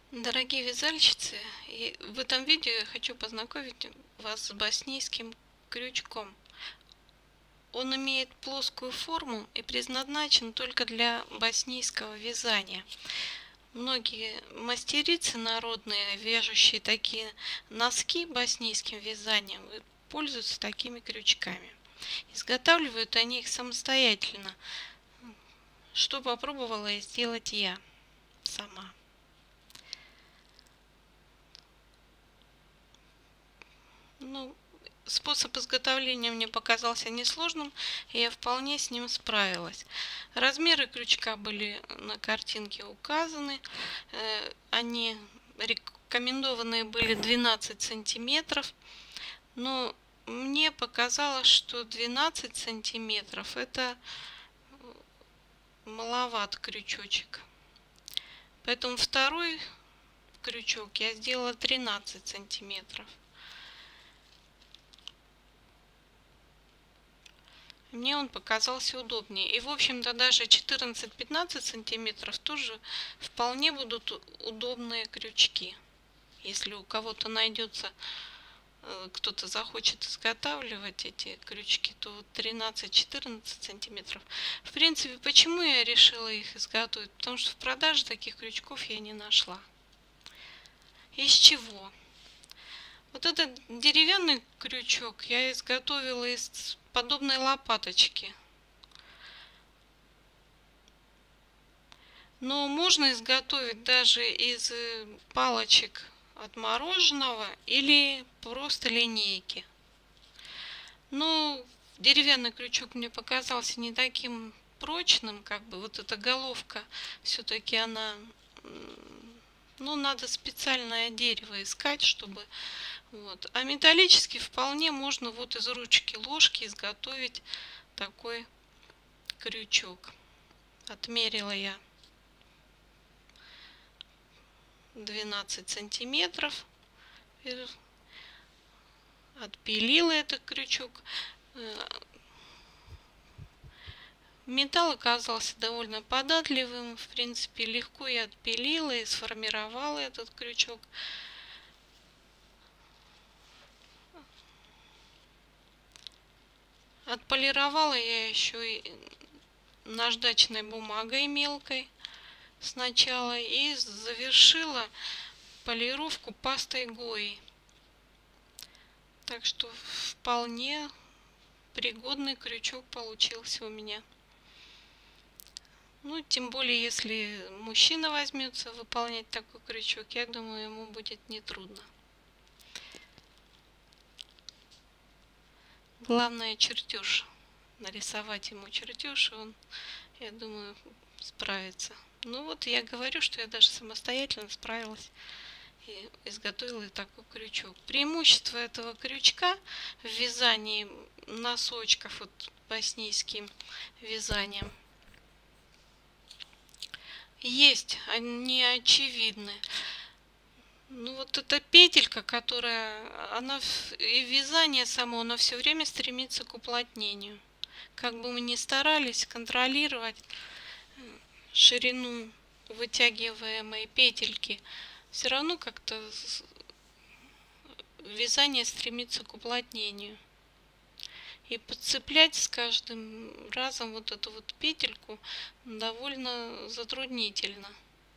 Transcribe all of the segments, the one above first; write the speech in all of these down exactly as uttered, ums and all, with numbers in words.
Дорогие вязальщицы, и в этом видео я хочу познакомить вас с боснийским крючком. Он имеет плоскую форму и предназначен только для боснийского вязания. Многие мастерицы народные, вяжущие такие носки боснийским вязанием, пользуются такими крючками. Изготавливают они их самостоятельно, что попробовала сделать я сама. Ну, способ изготовления мне показался несложным, и я вполне с ним справилась. Размеры крючка были на картинке указаны. Они рекомендованные были двенадцать сантиметров, но мне показалось, что двенадцать сантиметров это маловат крючочек. Поэтому второй крючок я сделала тринадцать сантиметров. Мне он показался удобнее. И, в общем-то, даже четырнадцать-пятнадцать сантиметров тоже вполне будут удобные крючки. Если у кого-то найдется, кто-то захочет изготавливать эти крючки, то тринадцать-четырнадцать сантиметров. В принципе, почему я решила их изготовить? Потому что в продаже таких крючков я не нашла. Из чего? Вот этот деревянный крючок я изготовила из подобной лопаточки. Но можно изготовить даже из палочек от мороженого или просто линейки. Но деревянный крючок мне показался не таким прочным, как бы вот эта головка, все-таки она, ну, надо специальное дерево искать, чтобы вот. А металлический вполне можно вот из ручки ложки изготовить такой крючок. Отмерила я двенадцать сантиметров. Отпилила этот крючок. Металл оказался довольно податливым. В принципе, легко я отпилила и сформировала этот крючок. Отполировала я еще и наждачной бумагой мелкой сначала и завершила полировку пастой Гои. Так что вполне пригодный крючок получился у меня. Ну, тем более, если мужчина возьмется выполнять такой крючок, я думаю, ему будет нетрудно. Главное чертеж. Нарисовать ему чертеж, и он, я думаю, справится. Ну вот я говорю, что я даже самостоятельно справилась и изготовила такой крючок. Преимущество этого крючка в вязании носочков, вот боснийским вязанием, есть, они очевидны. Ну вот эта петелька, которая, она и вязание само, оно все время стремится к уплотнению. Как бы мы ни старались контролировать ширину вытягиваемой петельки, все равно как-то вязание стремится к уплотнению. И подцеплять с каждым разом вот эту вот петельку довольно затруднительно.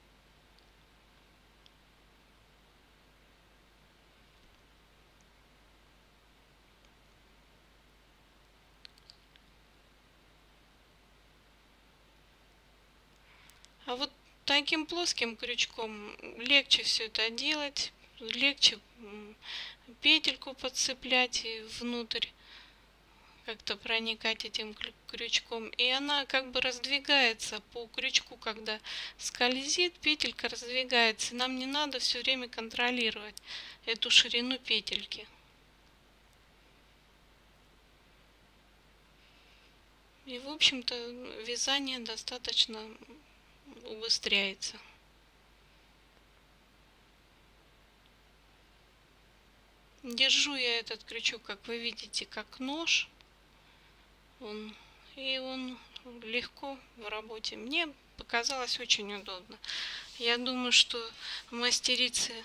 А вот таким плоским крючком легче все это делать, легче петельку подцеплять и внутрь как-то проникать этим крючком. И она как бы раздвигается по крючку, когда скользит, петелька раздвигается. Нам не надо все время контролировать эту ширину петельки. И, в общем-то, вязание достаточно убыстряется. Держу я этот крючок, как вы видите, как нож. Он, и он легко в работе. Мне показалось очень удобно. Я думаю, что мастерицы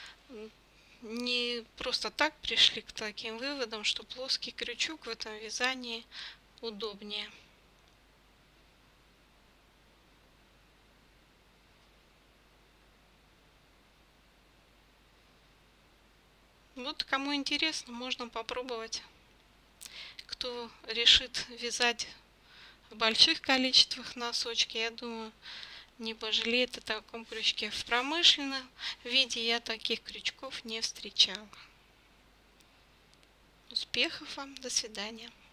не просто так пришли к таким выводам, что плоский крючок в этом вязании удобнее. Вот кому интересно, можно попробовать. Кто решит вязать в больших количествах носочки, я думаю, не пожалеет о таком крючке. В промышленном виде я таких крючков не встречала. Успехов вам, до свидания.